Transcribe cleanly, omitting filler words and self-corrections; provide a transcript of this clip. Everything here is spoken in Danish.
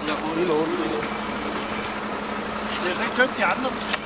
Jeg har fået hele 8. Jeg har så ikke købt de andre.